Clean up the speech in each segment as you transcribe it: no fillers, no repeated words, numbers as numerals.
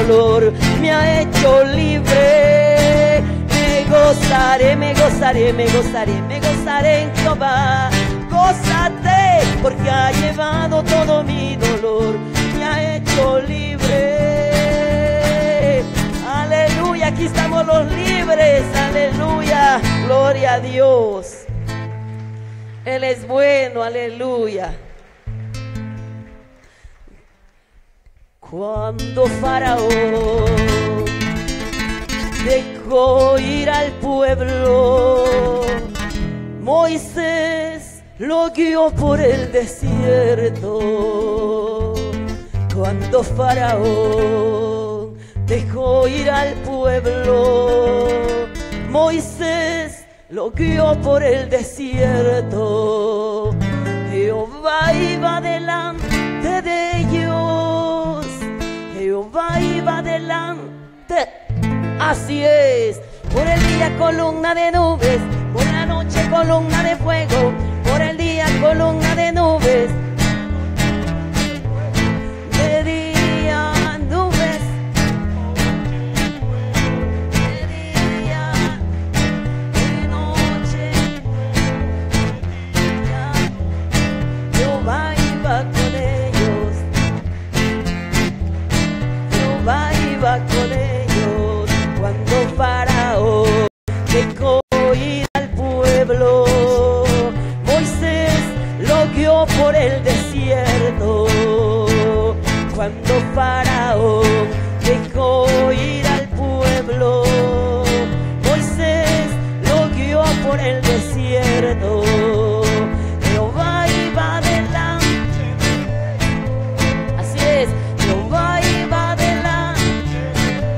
dolor, me ha hecho libre. Me gozaré, me gozaré, me gozaré, me gozaré en Jehová. Gózate, porque ha llevado todo mi dolor, me ha hecho libre. Aleluya, aquí estamos los libres, aleluya, gloria a Dios. Él es bueno, aleluya. Cuando Faraón dejó ir al pueblo, Moisés lo guió por el desierto. Cuando Faraón dejó ir al pueblo, Moisés lo guió por el desierto. Jehová iba delante de ellos, Jehová iba delante. Así es, por el día columna de nubes, por la noche columna de fuego, por el día columna de nubes, de día nubes, de día, de noche. Jehová iba con ellos, Jehová iba con ellos. Cuando Faraón dejó ir al pueblo, Moisés lo guió por el desierto. Cuando Faraón dejó ir al pueblo, Moisés lo guió por el desierto. Jehová iba adelante, así es, Jehová iba adelante.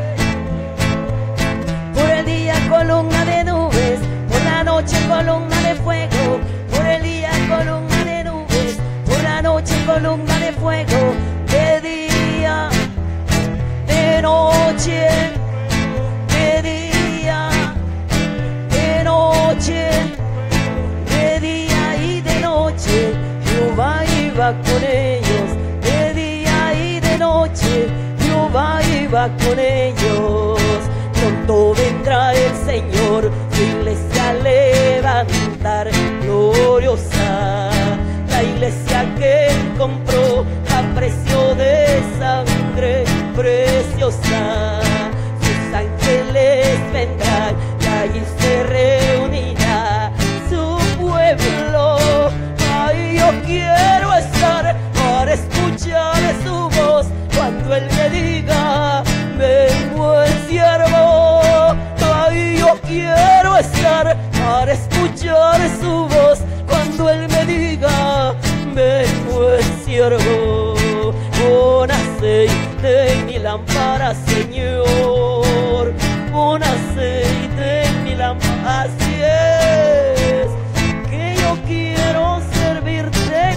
Por el día columna de nubes, por la noche columna de fuego, por el día columna de nubes, por la noche columna de fuego, de día, de noche, de día, de noche, de día y de noche. Jehová iba con ellos, de día y de noche, Jehová iba con ellos. Pronto vendrá el Señor, su iglesia a levantar gloriosa, la iglesia que Él compró a precio de sangre preciosa. Sus ángeles vendrán y allí se reunirá su pueblo. Ay, yo quiero estar para escuchar su voz cuando Él me diga: ven, buen siervo. Ay, yo quiero estar para escuchar su voz cuando Él me diga: ven, buen siervo. Pon aceite en mi lámpara, Señor, pon aceite en mi lámpara. Así es, que yo quiero servirte.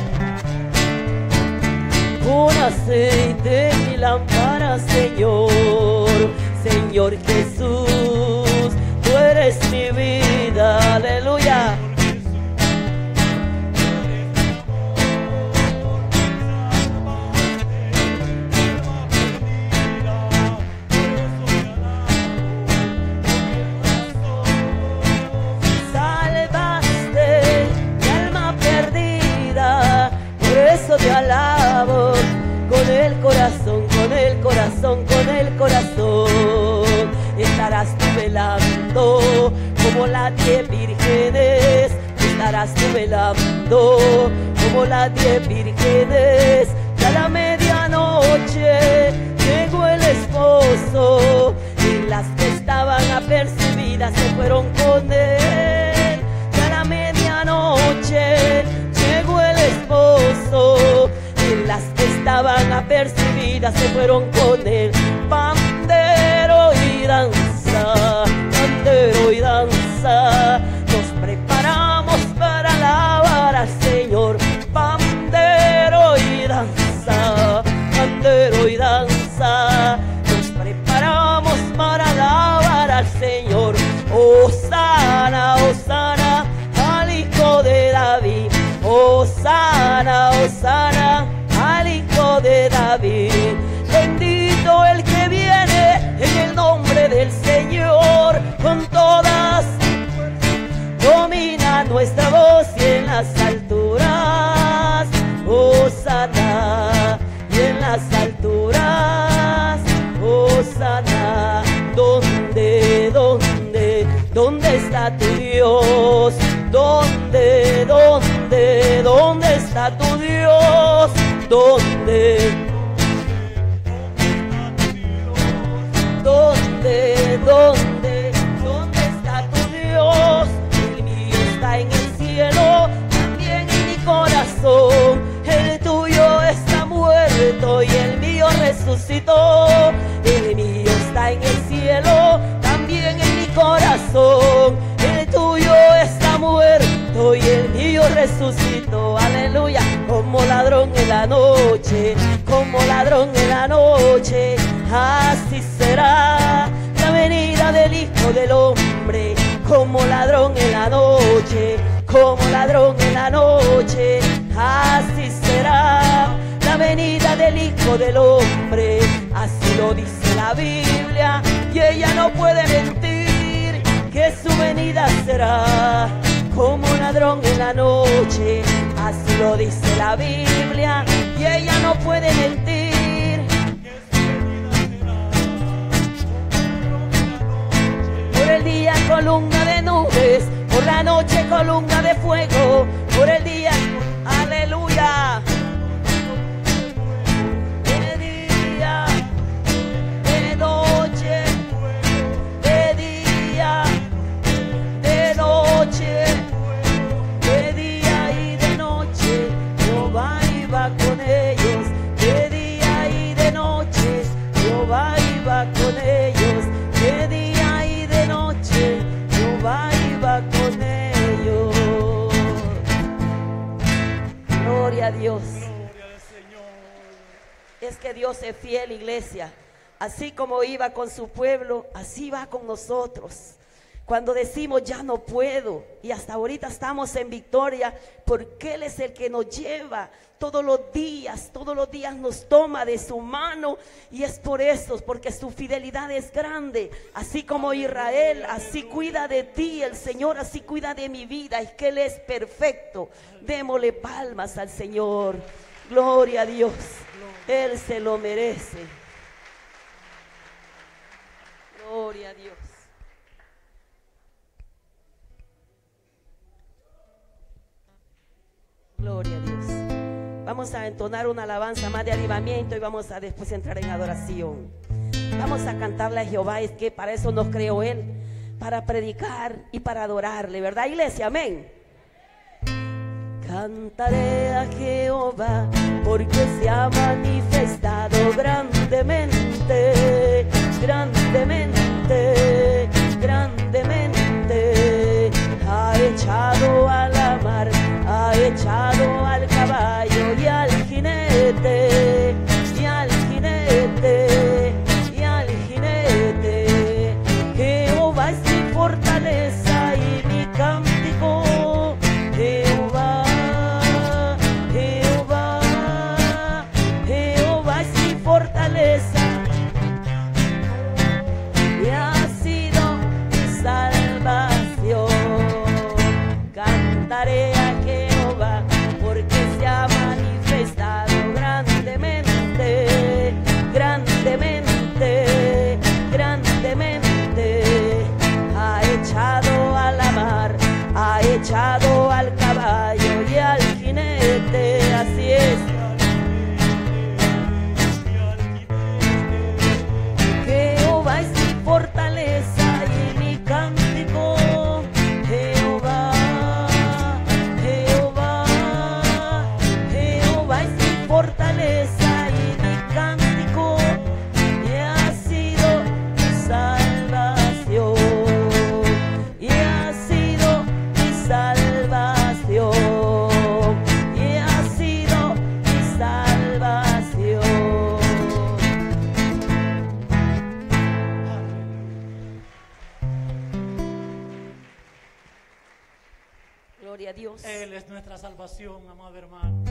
Pon aceite en mi lámpara, Señor. Señor Jesús, tú eres mi vida, aleluya. Salvaste mi alma perdida, por eso te alabo con el corazón, con el corazón, con el corazón. Estarás tú velando como las 10 vírgenes, estarás tú velando como las 10 vírgenes. Ya a la medianoche llegó el esposo y las que estaban apercibidas se fueron con él. Ya a la medianoche llegó el esposo y las que estaban apercibidas se fueron con él. Pandero y danza, pandero y danza, nos preparamos para alabar al Señor. Pandero y danza, pandero y danza, nos preparamos para alabar al Señor. Hosana, hosana al Hijo de David, hosana, hosana al Hijo de David. Bendito el que viene está tu Dios? ¿Dónde? ¿Dónde? ¿Dónde? ¿Dónde está tu Dios? El mío está en el cielo, también en mi corazón. El tuyo está muerto y el mío resucitó. El mío está en el cielo, también en mi corazón. El tuyo está muerto y el mío resucitó. Aleluya. Como ladrón en la noche, como ladrón en la noche, así será la venida del Hijo del Hombre. Como ladrón en la noche, como ladrón en la noche, así será la venida del Hijo del Hombre. Así lo dice la Biblia y ella no puede mentir, que su venida será como ladrón en la noche. Así lo dice la Biblia y ella no puede mentir. Por el día columna de nubes, por la noche columna de fuego. Por el día, aleluya. De día, de noche, de día, de noche, de día y de noche. Jehová iba con ellos. De día y de noche, Jehová iba con ellos. De día y de noche, Jehová iba con ellos. Gloria a Dios. Es que Dios es fiel, iglesia. Así como iba con su pueblo, así va con nosotros. Cuando decimos ya no puedo, y hasta ahorita estamos en victoria, porque Él es el que nos lleva todos los días nos toma de su mano, y es por eso, porque su fidelidad es grande. Así como Israel, así cuida de ti el Señor, así cuida de mi vida, es que Él es perfecto. Démosle palmas al Señor. Gloria a Dios, Él se lo merece. Gloria a Dios. Gloria a Dios. Vamos a entonar una alabanza más de avivamiento y vamos a después entrar en adoración. Vamos a cantarle a Jehová, es que para eso nos creó Él, para predicar y para adorarle, ¿verdad, iglesia? Amén. Cantaré a Jehová porque se ha manifestado grandemente, grandemente, grandemente. Ha echado a la mar, ha echado al caballo y al jinete, y al jinete, y al jinete. Jehová es mi fortaleza y mi cántico. Jehová, Jehová, Jehová es mi fortaleza y ha sido mi salvación. Cantaré a Jehová porque se ha manifestado grandemente, grandemente, grandemente. Ha echado a la mar, ha echado al caballo y al jinete. Así es. Jehová es mi fortaleza y mi cántico. Jehová, Jehová, Jehová es mi fortaleza y mi cántico, y ha sido mi salvación, y ha sido mi salvación, y ha sido mi salvación. Gloria a Dios. Él es nuestra salvación, amado hermano.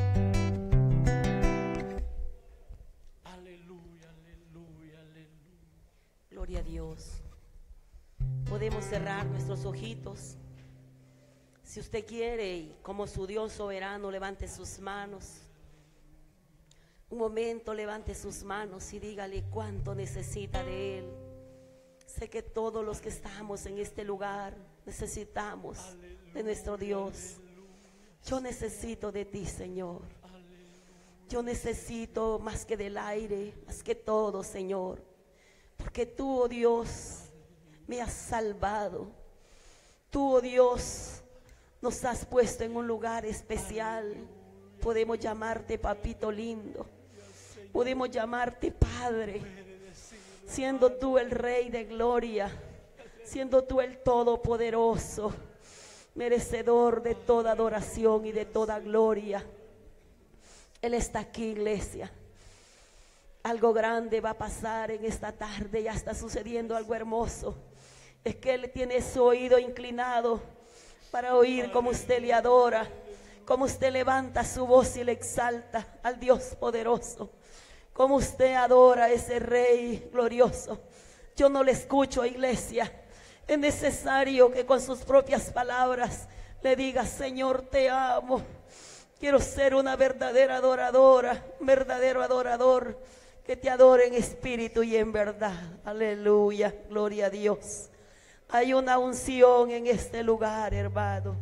Aleluya, aleluya, aleluya. Gloria a Dios. Podemos cerrar nuestros ojitos. Si usted quiere, y como su Dios soberano, levante sus manos. Un momento, levante sus manos y dígale cuánto necesita de Él. Sé que todos los que estamos en este lugar necesitamos de nuestro Dios. Yo necesito de ti, Señor. Yo necesito más que del aire, más que todo, Señor. Porque tú, oh Dios, me has salvado. Tú, oh Dios, nos has puesto en un lugar especial. Podemos llamarte papito lindo. Podemos llamarte Padre. Siendo tú el Rey de gloria. Siendo tú el Todopoderoso. Merecedor de toda adoración y de toda gloria. Él está aquí, iglesia. Algo grande va a pasar en esta tarde. Ya está sucediendo algo hermoso. Es que Él tiene su oído inclinado para oír cómo usted le adora, cómo usted levanta su voz y le exalta al Dios poderoso, cómo usted adora a ese Rey glorioso. Yo no le escucho, iglesia. Es necesario que con sus propias palabras le diga: Señor, te amo. Quiero ser una verdadera adoradora, un verdadero adorador que te adore en espíritu y en verdad. Aleluya, gloria a Dios. Hay una unción en este lugar, hermano.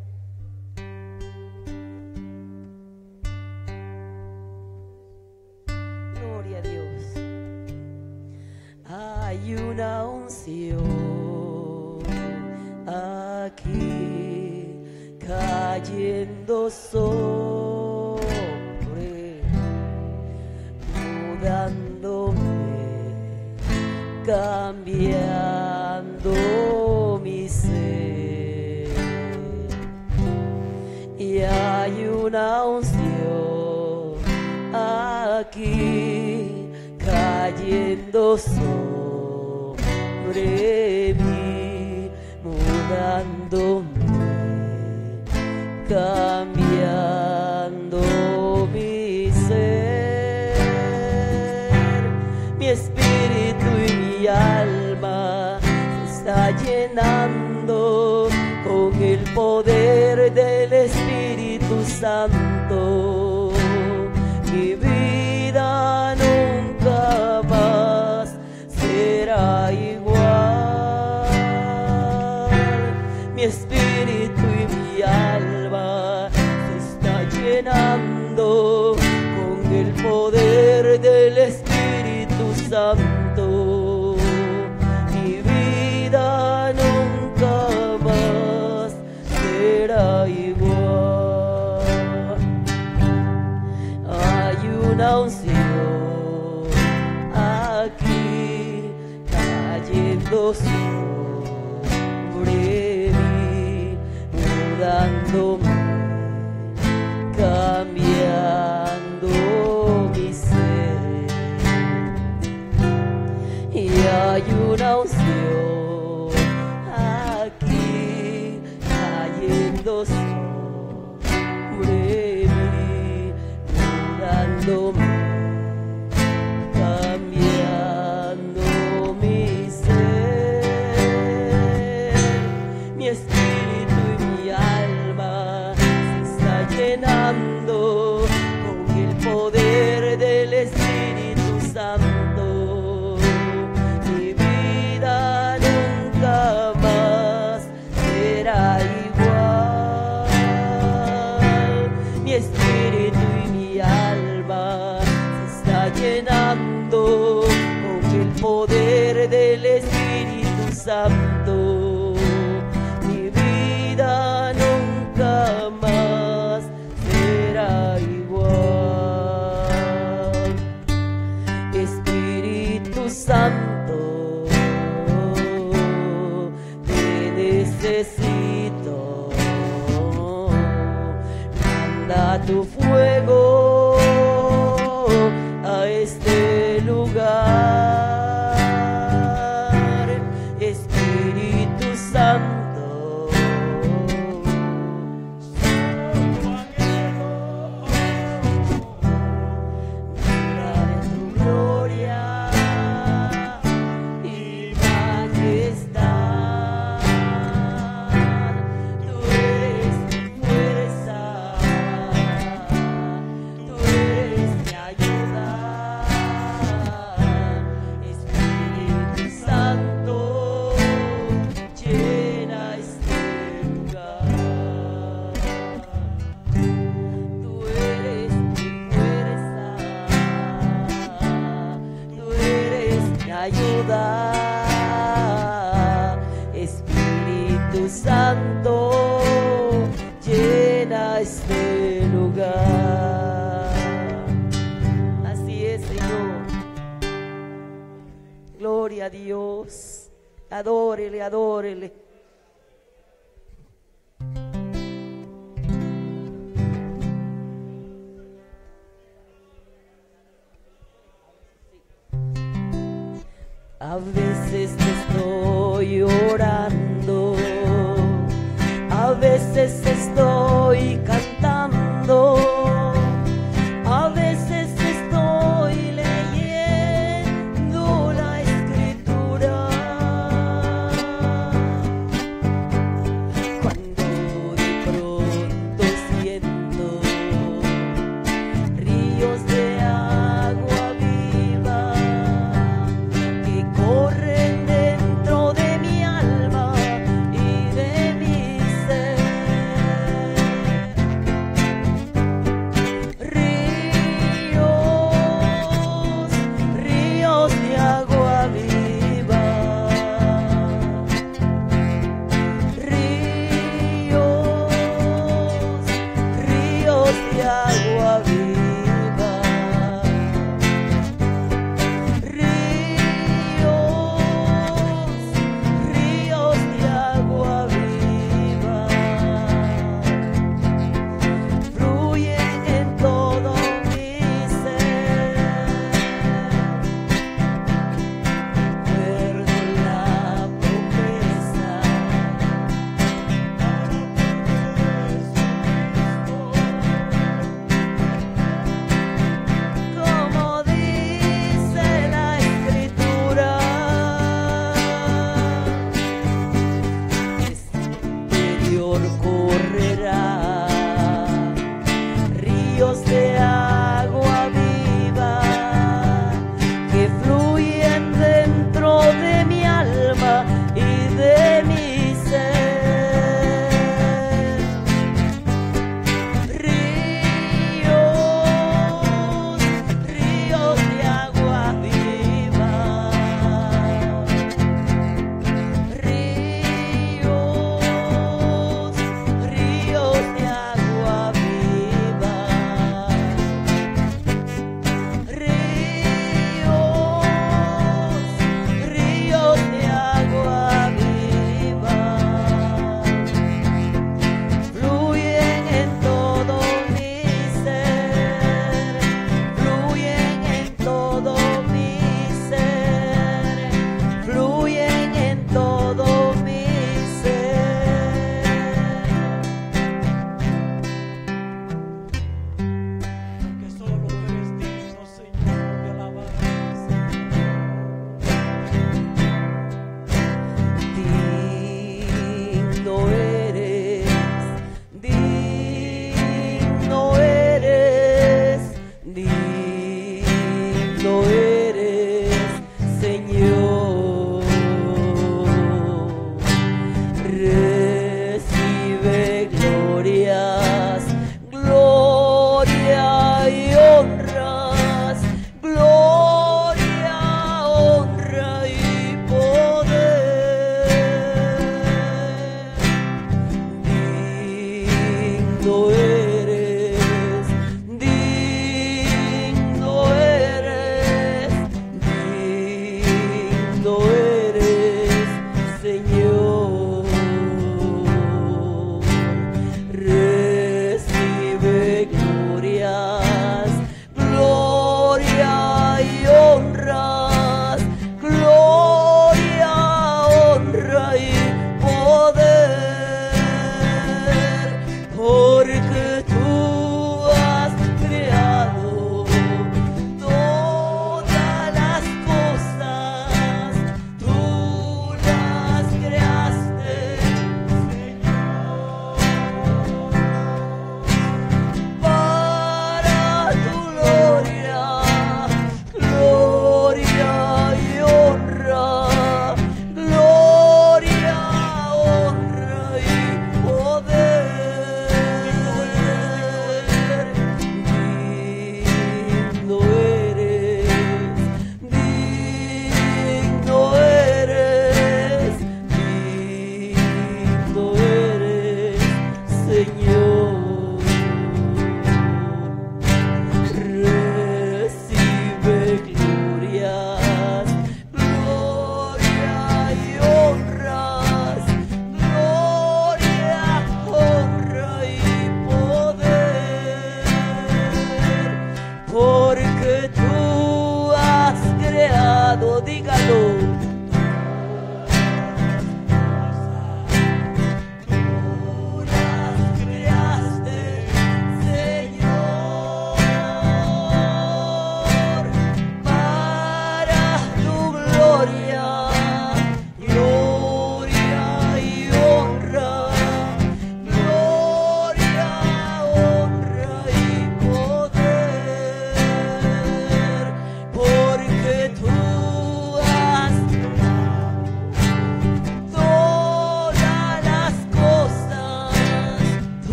Gloria a Dios. Hay una unción aquí cayendo sobre, mudándome, cambiando mi ser. Y hay una unción aquí cayendo sobre mí, mudándome, cambiando mi ser. Mi espíritu y mi alma se está llenando con el poder del Espíritu Santo. Mi vida nunca más será igual. Mi espíritu y mi alma se está llenando con el poder del Espíritu Santo. Mi vida nunca más será igual. Hay una unción aquí cayendo sobre mí, mudándome, cambiando mi ser. Y hay una unción aquí cayendo sobre mí, mudándome, cambiando mi ser. Mi espíritu y mi alma se está llenando con el poder del Espíritu Santo. Mi vida nunca más será igual. Mi espíritu y mi alma se está llenando con el poder del Espíritu Santo. Mi vida nunca más será igual. Espíritu Santo, te necesito. Manda tu fuego a este lugar. Espíritu Santo, mira de tu gloria y majestad. Tú eres mi fuerza, Dios. Adórele, adórele. A veces te estoy orando, a veces estoy cantando, a veces estoy leyendo la escritura. Cuando de pronto siento ríos de agua viva que corren dentro de mi alma y de mi ser.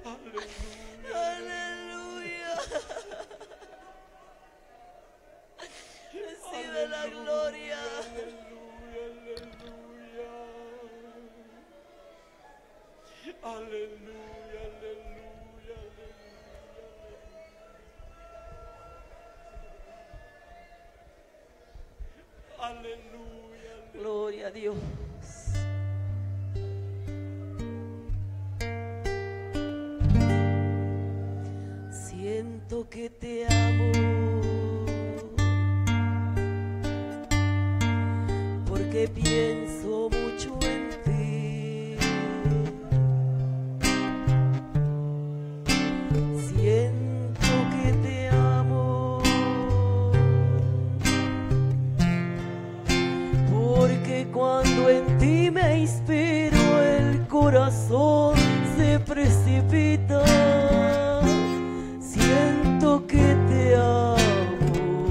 Aleluya. Recibe la gloria. Aleluya, aleluya, aleluya. Aleluya. Gloria a Dios. Siento que te amo, porque pienso mucho en ti. Siento que te amo, porque cuando en ti me inspiro el corazón se precipita. Siento que te amo,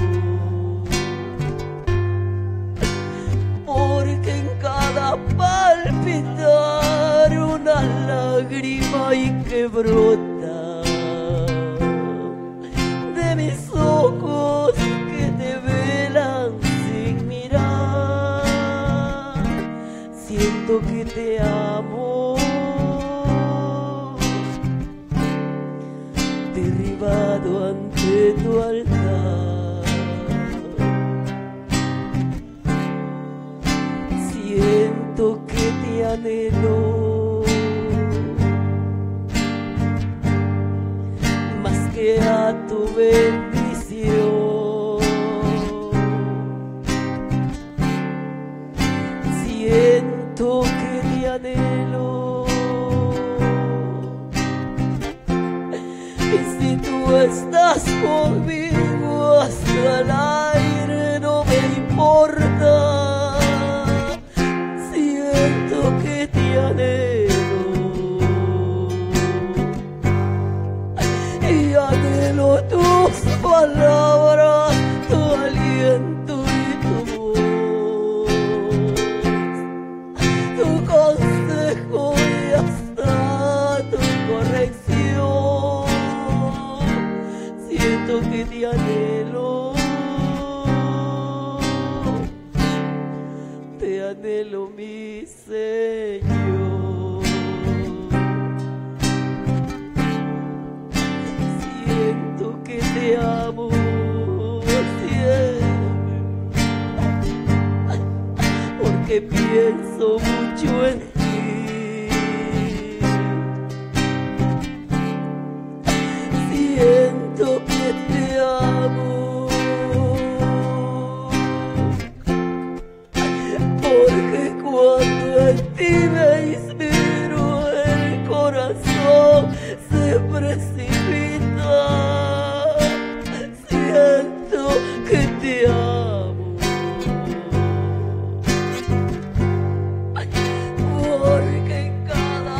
porque en cada palpitar una lágrima y que brota de mis ojos que te velan sin mirar. Siento que te amo, derribado ante tu altar. Siento que te anhelo más que a tu bendición. Siento que te anhelo, y si tú estás conmigo hasta el aire no me importa. Siento que te anhelo y anhelo tus palabras, tu aliento y tu voz, tu consejo y hasta tu corrección. Siento que te anhelo mi Señor. Siento que te amo, porque pienso mucho en ti. Siento que te amo, porque cuando en ti me inspiro el corazón se precipita. Siento que te amo, porque en cada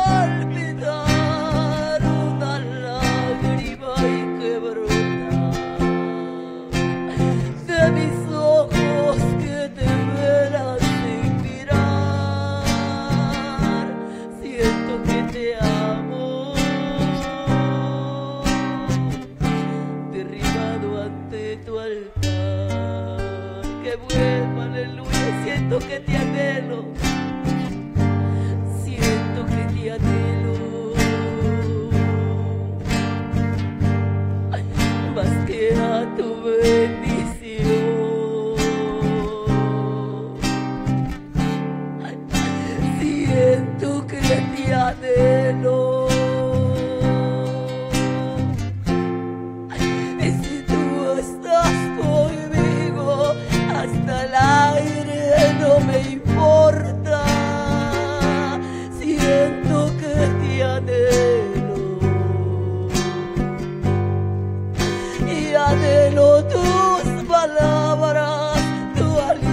palpitar una lágrima y que brota de mis ojos que te velan sin mirar. Siento que te amo, derribado ante tu altar. Que vuelva, aleluya. Siento que te anhelo, siento que te anhelo más que a tu bendición. Siento que te anhelo, y si tú estás conmigo hasta el aire no me importa. Siento que te anhelo y anhelo tus palabras, tu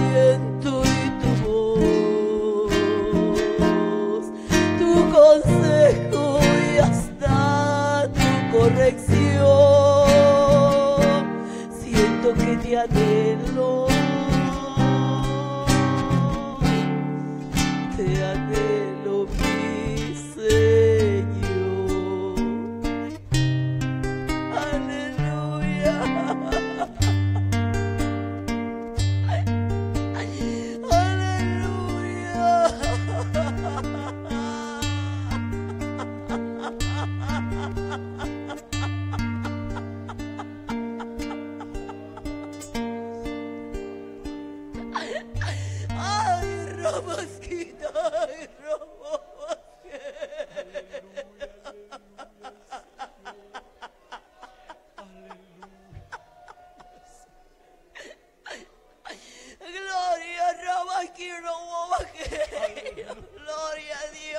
aliento y tu voz, tu consejo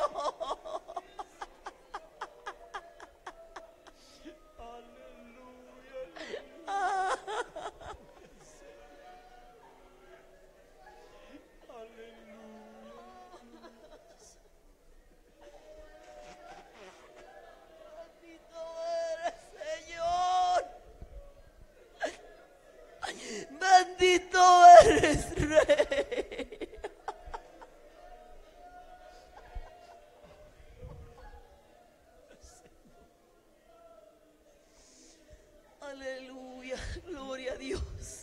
Bendito eres, Rey. Aleluya, gloria a Dios.